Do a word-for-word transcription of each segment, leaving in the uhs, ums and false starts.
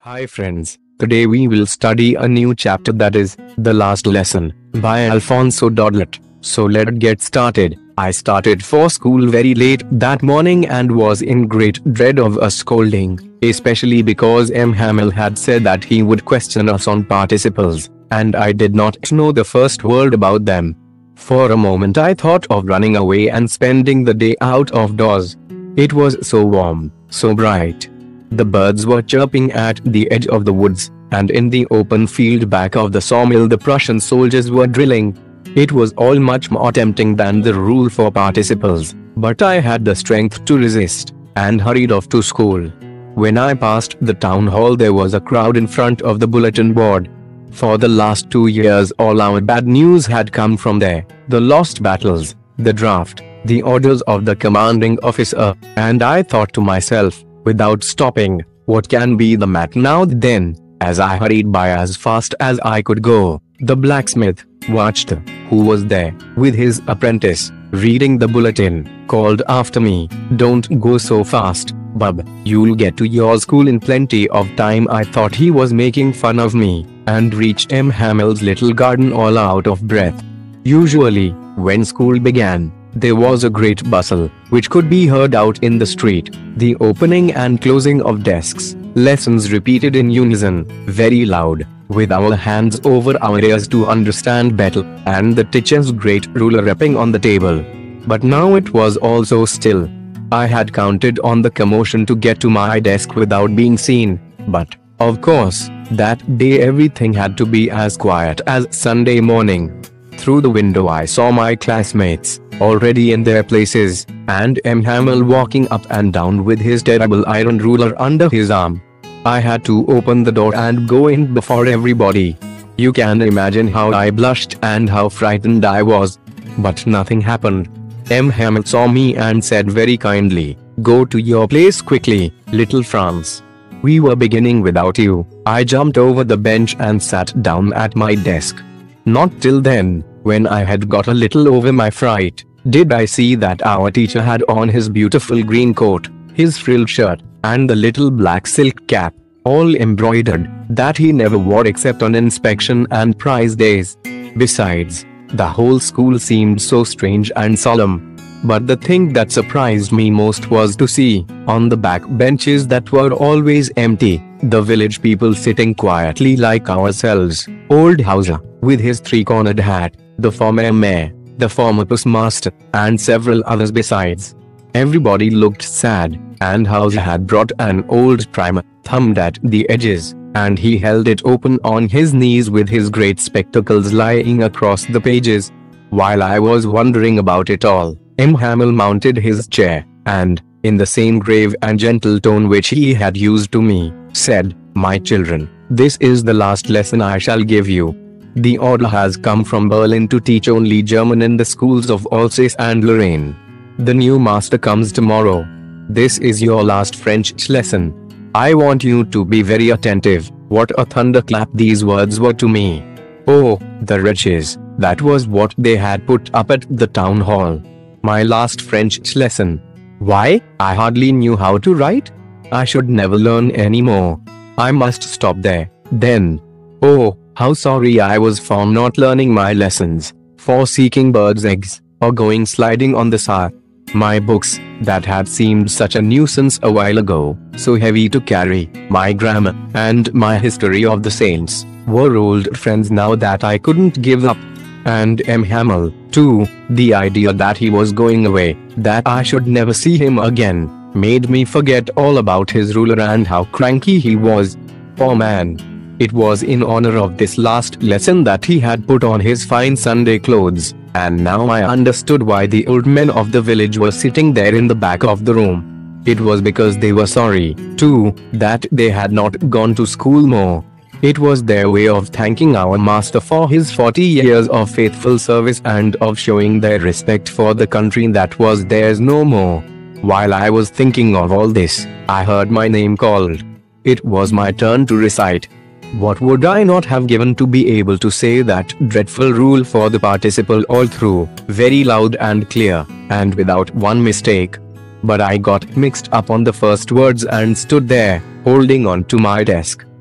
Hi friends, today we will study a new chapter, that is, The Last Lesson, by Alfonso Dodlet. So let's get started. I started for school very late that morning and was in great dread of a scolding, especially because M. Hamel had said that he would question us on participles, and I did not know the first word about them. For a moment I thought of running away and spending the day out of doors. It was so warm, so bright. The birds were chirping at the edge of the woods, and in the open field back of the sawmill the Prussian soldiers were drilling. It was all much more tempting than the rule for participles, but I had the strength to resist, and hurried off to school. When I passed the town hall there was a crowd in front of the bulletin board. For the last two years all our bad news had come from there, the lost battles, the draft, the orders of the commanding officer, and I thought to myself, without stopping, what can be the matter now then? As I hurried by as fast as I could go, the blacksmith, watched, who was there, with his apprentice, reading the bulletin, called after me, "Don't go so fast, bub, you'll get to your school in plenty of time." I thought he was making fun of me, and reached M. Hamel's little garden all out of breath. Usually, when school began, there was a great bustle, which could be heard out in the street, the opening and closing of desks, lessons repeated in unison, very loud, with our hands over our ears to understand better, and the teacher's great ruler rapping on the table. But now it was all so still. I had counted on the commotion to get to my desk without being seen, but, of course, that day everything had to be as quiet as Sunday morning. Through the window I saw my classmates, already in their places, and M. Hamel walking up and down with his terrible iron ruler under his arm. I had to open the door and go in before everybody. You can imagine how I blushed and how frightened I was. But nothing happened. M. Hamel saw me and said very kindly, "Go to your place quickly, little Franz. We were beginning without you." I jumped over the bench and sat down at my desk. Not till then, when I had got a little over my fright, did I see that our teacher had on his beautiful green coat, his frilled shirt, and the little black silk cap, all embroidered, that he never wore except on inspection and prize days. Besides, the whole school seemed so strange and solemn. But the thing that surprised me most was to see, on the back benches that were always empty, the village people sitting quietly like ourselves. Old Hauser, with his three-cornered hat, the former mayor, the former postmaster, and several others besides. Everybody looked sad, and Hauser had brought an old primer, thumbed at the edges, and he held it open on his knees with his great spectacles lying across the pages. While I was wondering about it all, M. Hamel mounted his chair, and, in the same grave and gentle tone which he had used to me, said, "My children, this is the last lesson I shall give you. The order has come from Berlin to teach only German in the schools of Alsace and Lorraine. The new master comes tomorrow. This is your last French lesson. I want you to be very attentive." What a thunderclap these words were to me. Oh, the wretches, that was what they had put up at the town hall. My last French lesson. Why, I hardly knew how to write. I should never learn any more. I must stop there, then. Oh, how sorry I was for not learning my lessons, for seeking birds' eggs, or going sliding on the Saar. My books, that had seemed such a nuisance a while ago, so heavy to carry, my grammar, and my history of the saints, were old friends now that I couldn't give up. And M. Hamel, too, the idea that he was going away, that I should never see him again, made me forget all about his ruler and how cranky he was. Poor man. It was in honor of this last lesson that he had put on his fine Sunday clothes, and now I understood why the old men of the village were sitting there in the back of the room. It was because they were sorry, too, that they had not gone to school more. It was their way of thanking our master for his forty years of faithful service and of showing their respect for the country that was theirs no more. While I was thinking of all this, I heard my name called. It was my turn to recite. What would I not have given to be able to say that dreadful rule for the participle all through, very loud and clear, and without one mistake? But I got mixed up on the first words and stood there, holding on to my desk.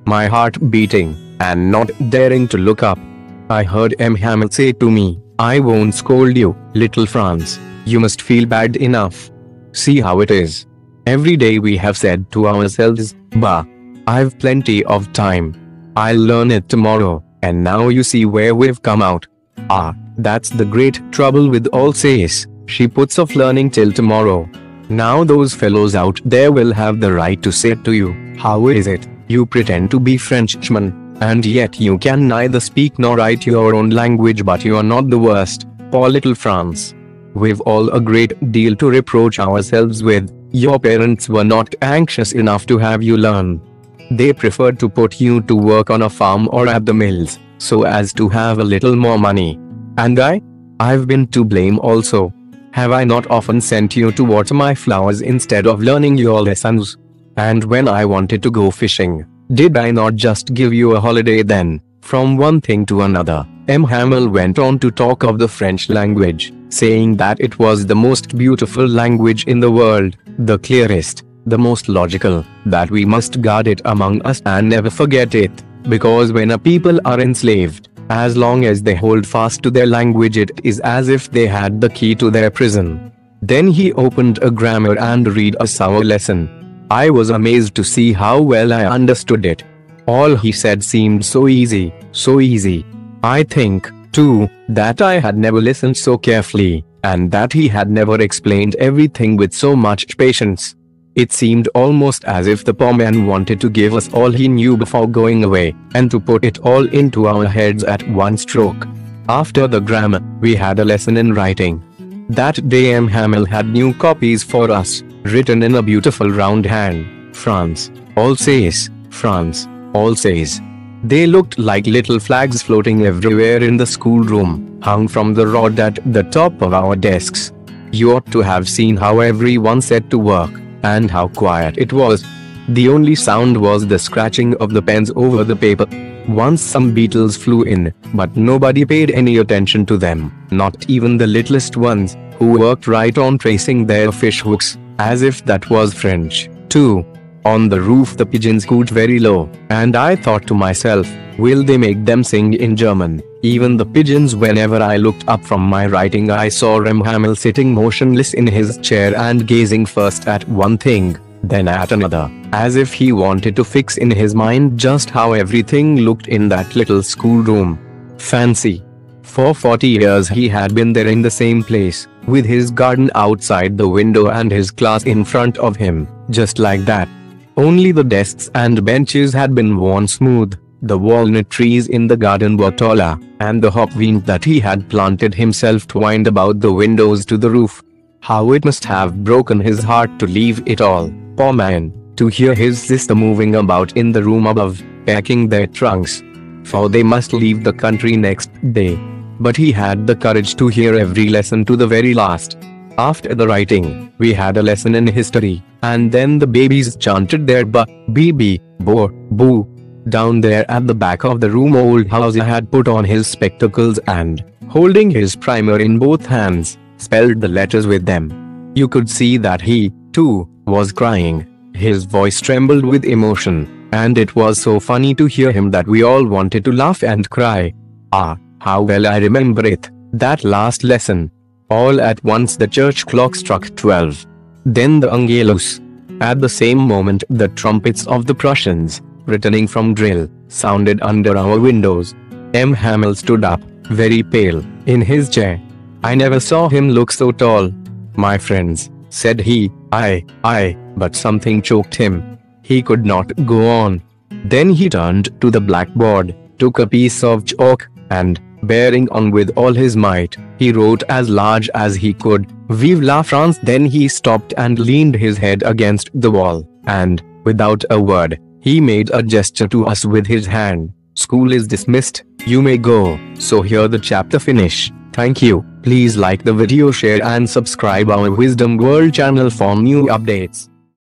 my heart beating, and not daring to look up. I heard M. Hamel say to me, "I won't scold you, little Franz. You must feel bad enough. See how it is. Every day we have said to ourselves, bah, I've plenty of time. I'll learn it tomorrow, and now you see where we've come out. Ah, that's the great trouble with Alsace. She puts off learning till tomorrow. Now those fellows out there will have the right to say to you, how is it, you pretend to be Frenchman, and yet you can neither speak nor write your own language, but you are not the worst, poor little Franz. We've all a great deal to reproach ourselves with. Your parents were not anxious enough to have you learn. They preferred to put you to work on a farm or at the mills, so as to have a little more money. And I? I've been to blame also. Have I not often sent you to water my flowers instead of learning your lessons? And when I wanted to go fishing, did I not just give you a holiday then? From one thing to another, M. Hamel went on to talk of the French language, saying that it was the most beautiful language in the world, the clearest, the most logical, that we must guard it among us and never forget it, because when a people are enslaved, as long as they hold fast to their language, it is as if they had the key to their prison. Then he opened a grammar and read us our lesson. I was amazed to see how well I understood it. All he said seemed so easy, so easy. I think, too, that I had never listened so carefully, and that he had never explained everything with so much patience. It seemed almost as if the poor man wanted to give us all he knew before going away, and to put it all into our heads at one stroke. After the grammar, we had a lesson in writing. That day M. Hamel had new copies for us, written in a beautiful round hand. France, Alsace, France, Alsace. They looked like little flags floating everywhere in the schoolroom, hung from the rod at the top of our desks. You ought to have seen how everyone set to work, and how quiet it was. The only sound was the scratching of the pens over the paper. Once some beetles flew in, but nobody paid any attention to them, not even the littlest ones, who worked right on tracing their fish hooks, as if that was French, too. On the roof the pigeons cooed very low, and I thought to myself, will they make them sing in German? Even the pigeons. Whenever I looked up from my writing, I saw M. Hamel sitting motionless in his chair and gazing first at one thing, then at another, as if he wanted to fix in his mind just how everything looked in that little schoolroom. Fancy! For forty years he had been there in the same place, with his garden outside the window and his class in front of him, just like that. Only the desks and benches had been worn smooth, the walnut trees in the garden were taller, and the hopvine that he had planted himself twined about the windows to the roof. How it must have broken his heart to leave it all, poor man, to hear his sister moving about in the room above, packing their trunks. For they must leave the country next day. But he had the courage to hear every lesson to the very last. After the writing, we had a lesson in history, and then the babies chanted their ba, bee bee, bo, boo. Down there at the back of the room old Hauser had put on his spectacles and, holding his primer in both hands, spelled the letters with them. You could see that he, too, was crying. His voice trembled with emotion, and it was so funny to hear him that we all wanted to laugh and cry. Ah, how well I remember it, that last lesson. All at once the church clock struck twelve. Then the Angelus. At the same moment the trumpets of the Prussians, returning from drill, sounded under our windows. M. Hamel stood up, very pale, in his chair. I never saw him look so tall. My friends, said he, I, I, but something choked him. He could not go on. Then he turned to the blackboard, took a piece of chalk, and, bearing on with all his might, he wrote as large as he could, Vive la France. Then he stopped and leaned his head against the wall, and, without a word, he made a gesture to us with his hand. School is dismissed, you may go. So here the chapter finish. Thank you. Please like the video, share and subscribe our Wisdom World channel for new updates.